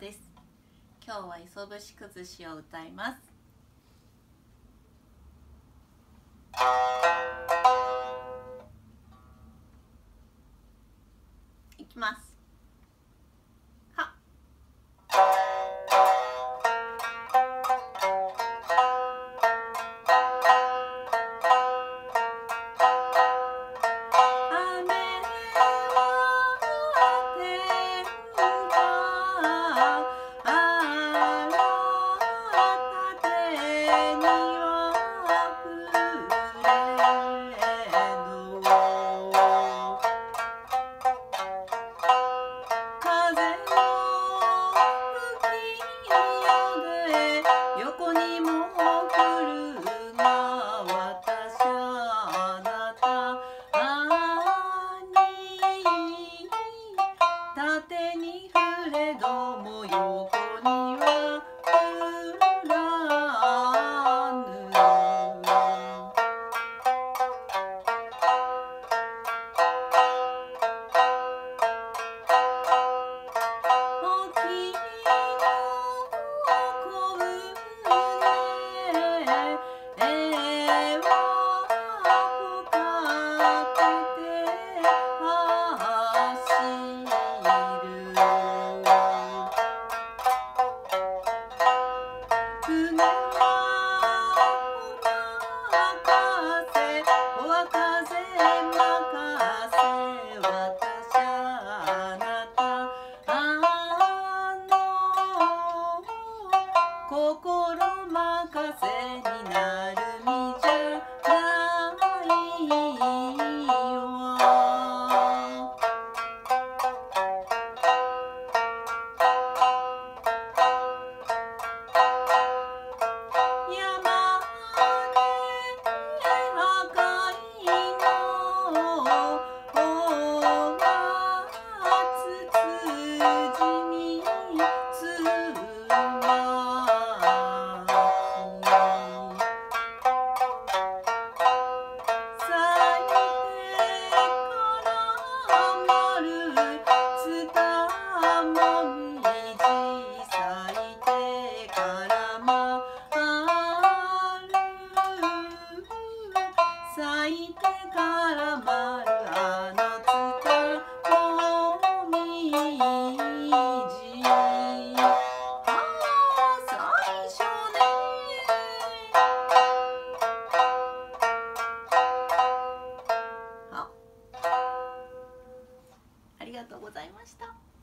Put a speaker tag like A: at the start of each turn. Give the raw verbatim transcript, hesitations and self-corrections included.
A: です。今日は磯節くずしを歌います。いきます。は縦に触れども横には降らぬ。沖の小舟絵はほかけて走る。船はお任せお任せ任せ私あなたあの心任せになる身じゃないわ。山で赤いのはつつじみつまき咲いてからまるつたもみじ咲いてからま咲いてからまるあのつたもみじ。ああ最初ね。あ、ありがとうございました。